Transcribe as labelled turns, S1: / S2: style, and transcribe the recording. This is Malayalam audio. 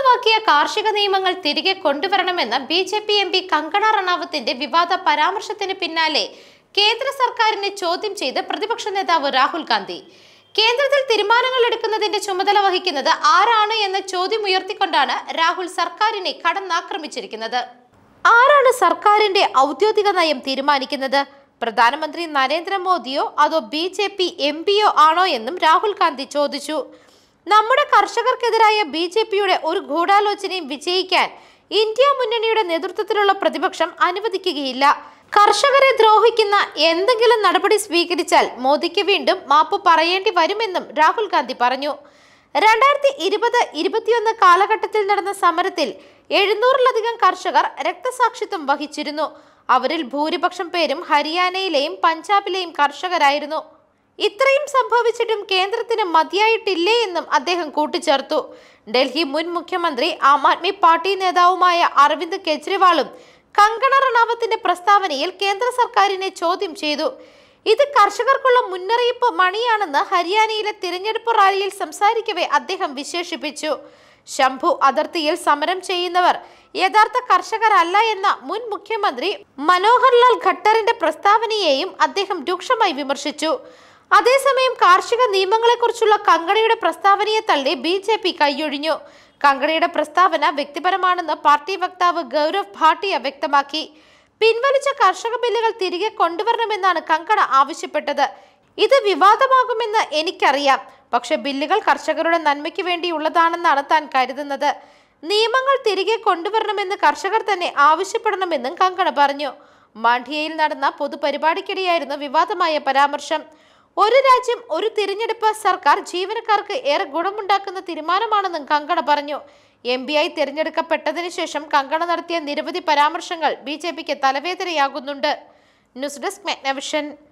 S1: വിവാദമാക്കിയ കാർഷിക നിയമങ്ങൾ തിരികെ കൊണ്ടുവരണമെന്ന ബി.ജെ.പി. എം.പി. കങ്കണ റണാവത്തിന്റെ വിവാദ പരാമർശത്തിന് പിന്നാലെ കേന്ദ്ര സർക്കാരിനെ ചോദ്യം ചെയ്ത് പ്രതിപക്ഷ നേതാവ് രാഹുൽ ഗാന്ധി. കേന്ദ്രത്തിൽ തീരുമാനങ്ങൾ എടുക്കുന്നതിന്റെ ചുമതല വഹിക്കുന്നത് ആരാണ് എന്ന ചോദ്യം ഉയർത്തിക്കൊണ്ടാണ് രാഹുൽ സർക്കാരിനെ കടന്നാക്രമിച്ചിരിക്കുന്നത്. ആരാണ് സർക്കാരിന്റെ ഔദ്യോഗിക നയം തീരുമാനിക്കുന്നത്? പ്രധാനമന്ത്രി നരേന്ദ്രമോദിയോ അതോ ബി.ജെ.പി. എം.പിയോ ആണോ എന്നും രാഹുൽ ഗാന്ധി ചോദിച്ചു. നമ്മുടെ കർഷകർക്കെതിരായ ബി.ജെ.പിയുടെ ഒരു ഗൂഢാലോചനയും വിജയിക്കാൻ ഇന്ത്യ മുന്നണിയുടെ നേതൃത്വത്തിലുള്ള പ്രതിപക്ഷം അനുവദിക്കുകയില്ല. കർഷകരെ ദ്രോഹിക്കുന്ന എന്തെങ്കിലും നടപടി സ്വീകരിച്ചാൽ മോദിക്ക് വീണ്ടും മാപ്പ് പറയേണ്ടി വരുമെന്നും രാഹുൽ ഗാന്ധി പറഞ്ഞു. 2020-21 കാലഘട്ടത്തിൽ നടന്ന സമരത്തിൽ 700-ലധികം കർഷകർ രക്തസാക്ഷിത്വം വഹിച്ചിരുന്നു. അവരിൽ ഭൂരിപക്ഷം പേരും ഹരിയാനയിലെയും പഞ്ചാബിലെയും കർഷകരായിരുന്നു. ഇത്രയും സംഭവിച്ചിട്ടും കേന്ദ്രത്തിന് മതിയായിട്ടില്ലേ എന്നും അദ്ദേഹം കൂട്ടിച്ചേർത്തു. ഡൽഹി മുൻ മുഖ്യമന്ത്രി ആം ആദ്മി പാർട്ടി നേതാവുമായ അരവിന്ദ് കെജ്രിവാളും കങ്കണ റണാവത്തിന്റെ പ്രസ്താവനയിൽ കേന്ദ്ര സർക്കാരിനെ ചോദ്യം ചെയ്തു. ഇത് കർഷകർക്കുള്ള മുന്നറിയിപ്പ് മണിയാണെന്ന് ഹരിയാനയിലെ തിരഞ്ഞെടുപ്പ് റാലിയിൽ സംസാരിക്കവേ അദ്ദേഹം വിശേഷിപ്പിച്ചു. ശംഭു അതിർത്തിയിൽ സമരം ചെയ്യുന്നവർ യഥാർത്ഥ കർഷകരല്ല എന്ന മുൻ മുഖ്യമന്ത്രി മനോഹർ ലാൽ ഖട്ടറിന്റെ പ്രസ്താവനയെയും അദ്ദേഹം രൂക്ഷമായി വിമർശിച്ചു. അതേസമയം കാർഷിക നിയമങ്ങളെക്കുറിച്ചുള്ള കങ്കണയുടെ പ്രസ്താവനയെ തള്ളി ബി.ജെ.പി. കൈയൊഴിഞ്ഞു. കങ്കണയുടെ പ്രസ്താവന വ്യക്തിപരമാണെന്ന് പാർട്ടി വക്താവ് ഗൗരവ് ഭാട്ടിയ വ്യക്തമാക്കി. പിൻവലിച്ച കർഷക ബില്ലുകൾ തിരികെ കൊണ്ടുവരണമെന്നാണ് കങ്കണ ആവശ്യപ്പെട്ടത്. ഇത് വിവാദമാകുമെന്ന് എനിക്കറിയാം, പക്ഷെ ബില്ലുകൾ കർഷകരുടെ നന്മയ്ക്ക് വേണ്ടിയുള്ളതാണെന്നാണ് താൻ കരുതുന്നത്. നിയമങ്ങൾ തിരികെ കൊണ്ടുവരണമെന്ന് കർഷകർ തന്നെ ആവശ്യപ്പെടണമെന്നും കങ്കണ പറഞ്ഞു. മാണ്ഡ്യയിൽ നടന്ന പൊതുപരിപാടിക്കിടെയായിരുന്നു വിവാദമായ പരാമർശം. ഒരു രാജ്യം ഒരു തിരഞ്ഞെടുപ്പ് സർക്കാർ ജീവനക്കാർക്ക് ഏറെ ഗുണമുണ്ടാക്കുന്ന തീരുമാനമാണെന്നും കങ്കണ പറഞ്ഞു. എം.പിയായി തിരഞ്ഞെടുക്കപ്പെട്ടതിനു ശേഷം കങ്കണ നടത്തിയ നിരവധി പരാമർശങ്ങൾ ബി.ജെ.പിക്ക് തലവേദനയാകുന്നുണ്ട്. News desk മെഗ്നവിഷൻ.